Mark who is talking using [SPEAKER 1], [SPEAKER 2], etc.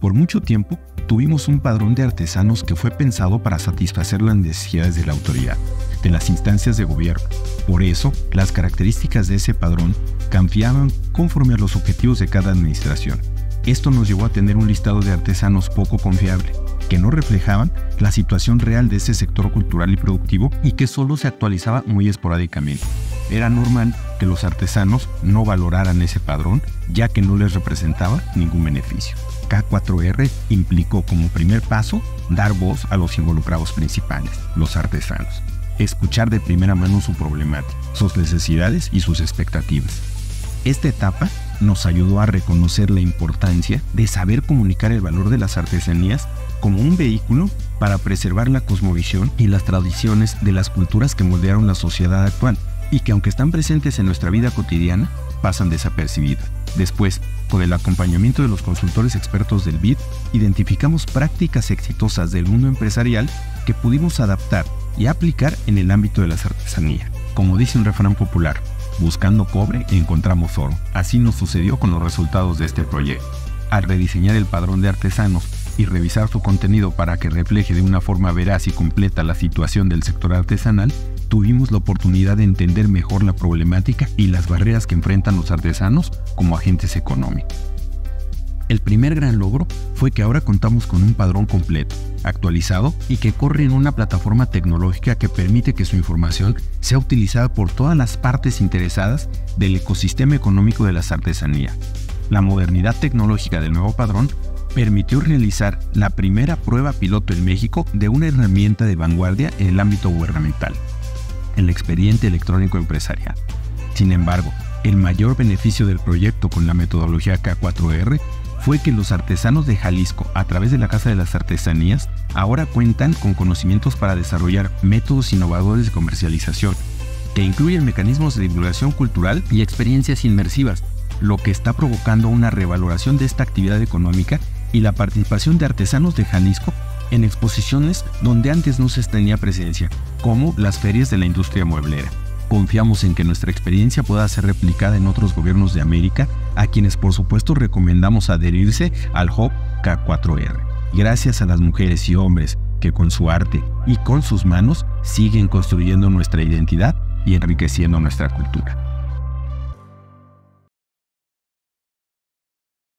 [SPEAKER 1] Por mucho tiempo, tuvimos un padrón de artesanos que fue pensado para satisfacer las necesidades de la autoridad, de las instancias de gobierno. Por eso, las características de ese padrón cambiaban conforme a los objetivos de cada administración. Esto nos llevó a tener un listado de artesanos poco confiable, que no reflejaban la situación real de ese sector cultural y productivo y que solo se actualizaba muy esporádicamente. Era normal que los artesanos no valoraran ese padrón, ya que no les representaba ningún beneficio. K4R implicó como primer paso dar voz a los involucrados principales, los artesanos. Escuchar de primera mano su problemática, sus necesidades y sus expectativas. Esta etapa nos ayudó a reconocer la importancia de saber comunicar el valor de las artesanías como un vehículo para preservar la cosmovisión y las tradiciones de las culturas que moldearon la sociedad actual y que, aunque están presentes en nuestra vida cotidiana, pasan desapercibidas. Después, con el acompañamiento de los consultores expertos del BID, identificamos prácticas exitosas del mundo empresarial que pudimos adaptar y aplicar en el ámbito de las artesanías. Como dice un refrán popular, buscando cobre encontramos oro. Así nos sucedió con los resultados de este proyecto. Al rediseñar el padrón de artesanos y revisar su contenido para que refleje de una forma veraz y completa la situación del sector artesanal, tuvimos la oportunidad de entender mejor la problemática y las barreras que enfrentan los artesanos como agentes económicos. El primer gran logro fue que ahora contamos con un padrón completo, actualizado y que corre en una plataforma tecnológica que permite que su información sea utilizada por todas las partes interesadas del ecosistema económico de las artesanías. La modernidad tecnológica del nuevo padrón permitió realizar la primera prueba piloto en México de una herramienta de vanguardia en el ámbito gubernamental, el expediente electrónico empresarial. Sin embargo, el mayor beneficio del proyecto con la metodología K4R fue que los artesanos de Jalisco, a través de la Casa de las Artesanías, ahora cuentan con conocimientos para desarrollar métodos innovadores de comercialización, que incluyen mecanismos de divulgación cultural y experiencias inmersivas, lo que está provocando una revaloración de esta actividad económica y la participación de artesanos de Jalisco en exposiciones donde antes no se tenía presencia, como las ferias de la industria mueblera. Confiamos en que nuestra experiencia pueda ser replicada en otros gobiernos de América, a quienes por supuesto recomendamos adherirse al Hub K4R. Gracias a las mujeres y hombres que con su arte y con sus manos siguen construyendo nuestra identidad y enriqueciendo nuestra cultura.